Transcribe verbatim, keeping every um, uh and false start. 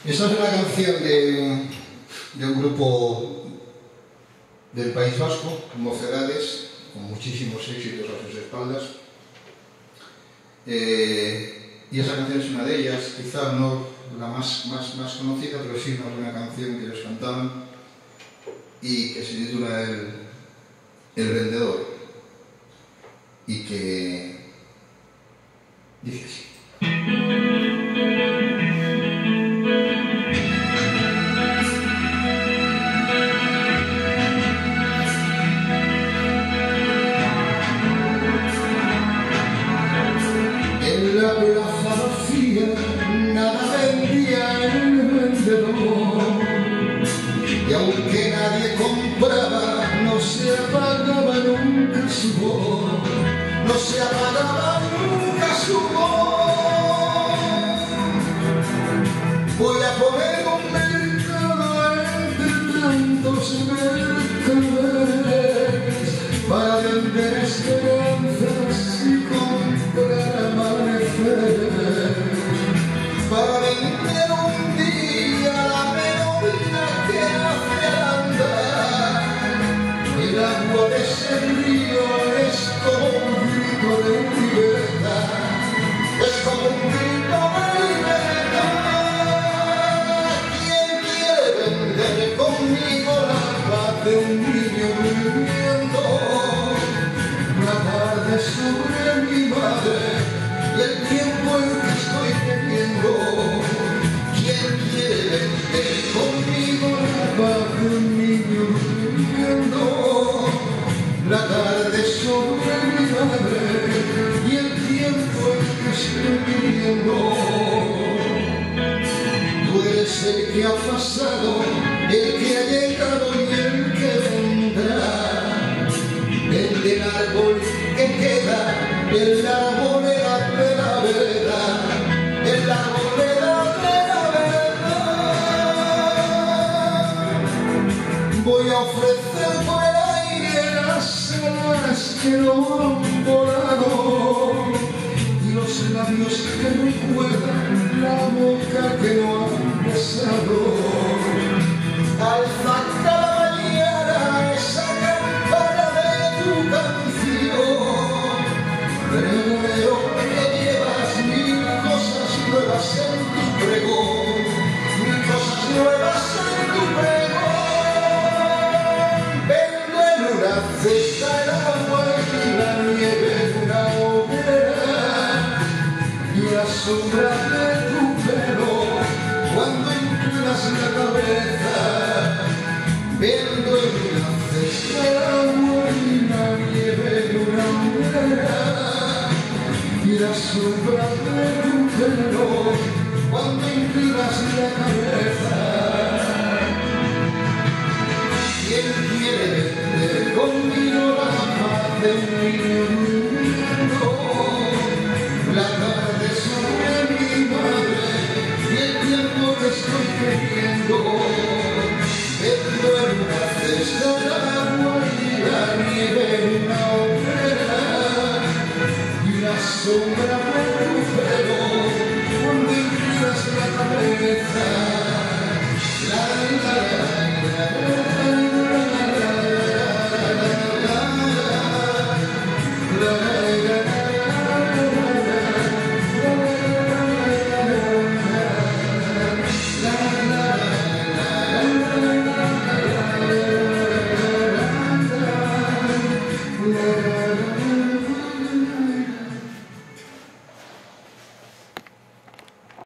Esta es una canción de, de un grupo del País Vasco, Mocedades, con muchísimos éxitos a sus espaldas. Eh, y esa canción es una de ellas, quizá no la más, más, más conocida, pero sí una buena canción que ellos cantaban y que se titula El, El Vendedor, y que dice así. En la plaza vacía nada vendía el vendedor, y aunque nadie compraba, no se apagaba nunca su voz, no se apagaba nunca su voz. Voy a poner un mercado entre tantos mercaderes para vender esperanzas y comprar amaneceres, para vender un día la melodía que hace andar. El agua de ese río es como un grito de libertad, es como un grito de libertad. ¿Quién quiere vender conmigo la paz de un niño viviendo? Una tarde sobre mi madre y el tiempo en que estoy teniendo. ¿Quién quiere vender conmigo la paz de un niño viviendo? La tarde sobre mi madre y el tiempo en que estoy teniendo. Tú eres el que ha pasado, el que ha llegado y el que vendrá. El árbol que queda, el arboleda de la verdad, el arboleda de la verdad. Voy a ofrecer por el aire las alas que no han volado y los labios que recuerdan la boca que no han besado. Alza cada mañana esa campana de tu canción, pregonero que llevas mil cosas nuevas en tu pregón, mil cosas nuevas en tu pregón. Vendo en una cesta el agua y la nieve en una hoguera y la sombra de tu pelo cuando inclinas la cabeza. Vendo en una cesta el agua y la nieve en una hoguera y la sombra de tu pelo cuando inclinas la cabeza. ¿Quién quiere vender conmigo la paz de un niño viviendo? La tarde sobre mi madre y el tiempo que estoy queriendo.